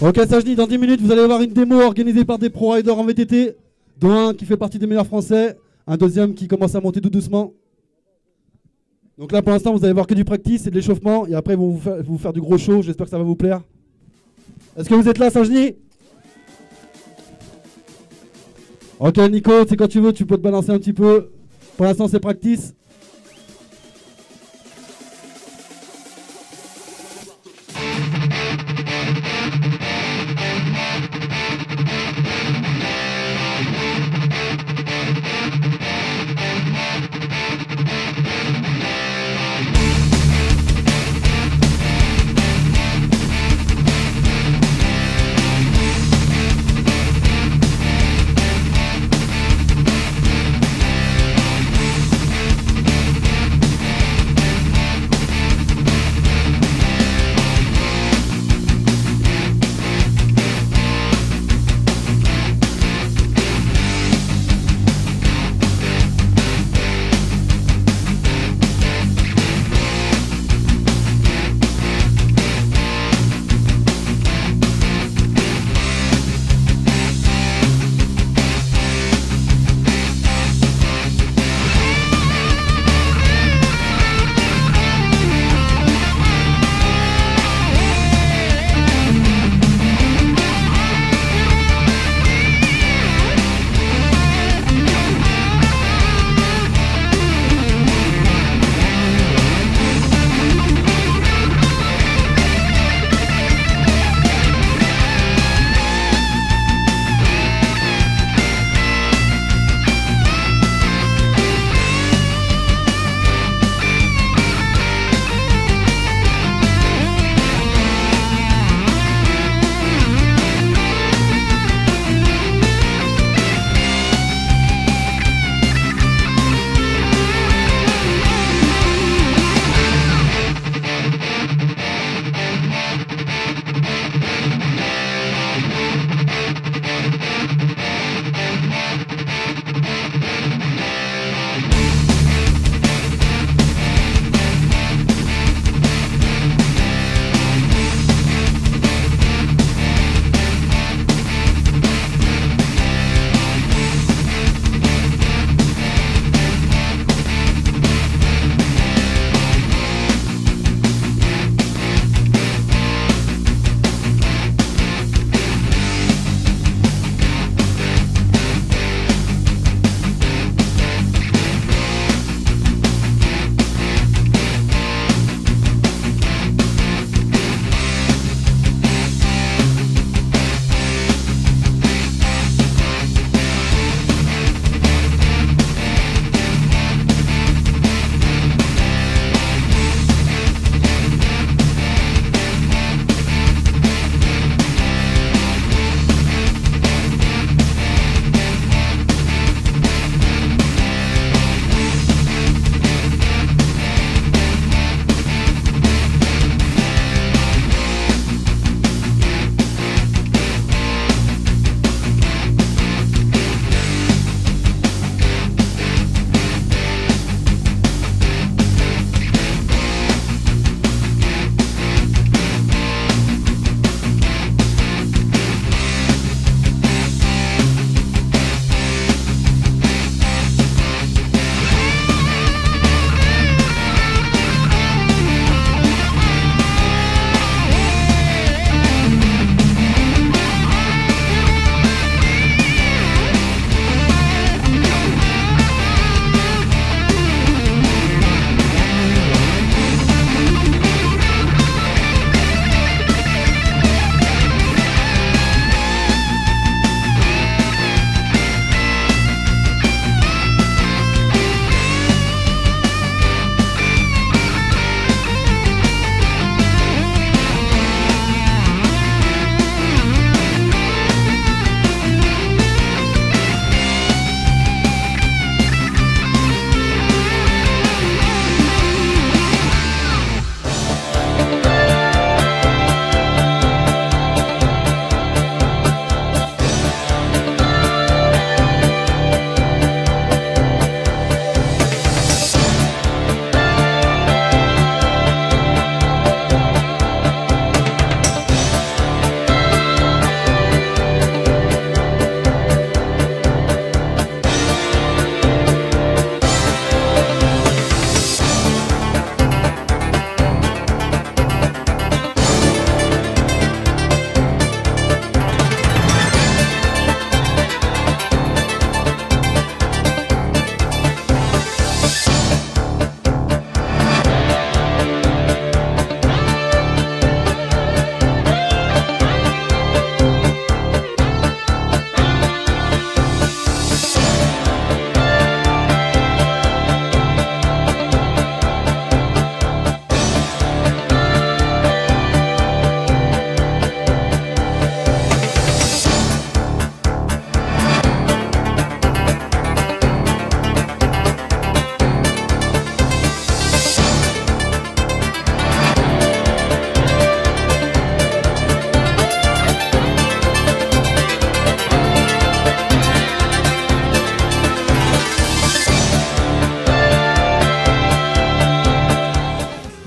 Ok, Sajni, dans 10 minutes, vous allez avoir une démo organisée par des pro riders en VTT, dont un qui fait partie des meilleurs français, un deuxième qui commence à monter tout doucement. Donc là, pour l'instant, vous allez voir que du practice et de l'échauffement, et après, ils vont vous faire du gros show. J'espère que ça va vous plaire. Est-ce que vous êtes là, Sajni? Ok, Nico, c'est quand tu veux, tu peux te balancer un petit peu. Pour l'instant, c'est practice.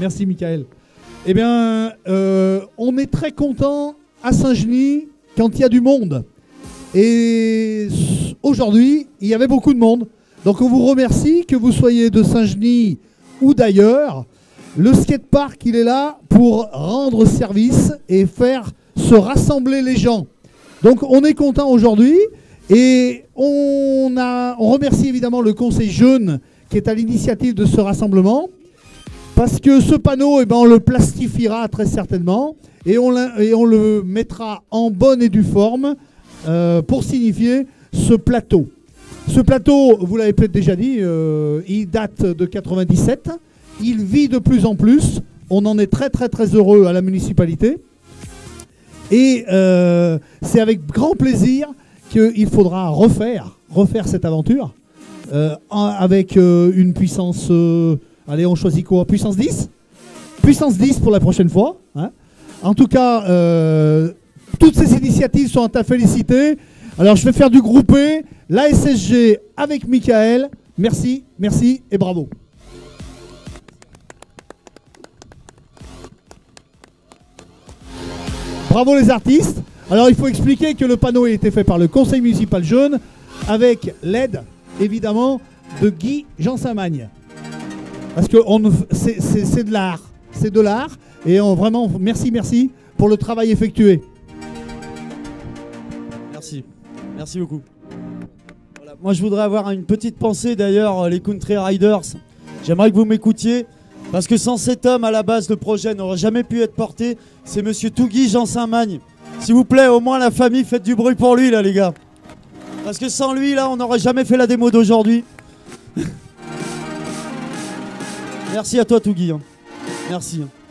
Merci, Michael. Eh bien, on est très content à Saint-Genis quand il y a du monde. Et aujourd'hui, il y avait beaucoup de monde. Donc on vous remercie, que vous soyez de Saint-Genis ou d'ailleurs. Le skatepark, il est là pour rendre service et faire se rassembler les gens. Donc on est content aujourd'hui et on remercie évidemment le conseil jeune qui est à l'initiative de ce rassemblement. Parce que ce panneau, on le plastifiera très certainement et on le mettra en bonne et due forme pour signifier ce plateau. Ce plateau, vous l'avez peut-être déjà dit, il date de 97. Il vit de plus en plus. On en est très très très heureux à la municipalité. Et c'est avec grand plaisir qu'il faudra refaire cette aventure avec une puissance... allez, on choisit quoi? Puissance 10? Puissance 10 pour la prochaine fois. Hein. En tout cas, toutes ces initiatives sont à féliciter. Alors, je vais faire du groupé. La SSG avec Michael. Merci, merci et bravo. Bravo les artistes. Alors, il faut expliquer que le panneau a été fait par le conseil municipal jeune avec l'aide, évidemment, de Guy Jean Saint-Magne. Parce que c'est de l'art. C'est de l'art. Et vraiment, merci, merci pour le travail effectué. Merci. Merci beaucoup. Voilà. Moi, je voudrais avoir une petite pensée d'ailleurs, les Country Riders. J'aimerais que vous m'écoutiez. Parce que sans cet homme, à la base, le projet n'aurait jamais pu être porté. C'est monsieur Tougui Jean Saint-Magne. S'il vous plaît, au moins la famille, faites du bruit pour lui, là, les gars. Parce que sans lui, là, on n'aurait jamais fait la démo d'aujourd'hui. Merci à toi, Tougui. Merci.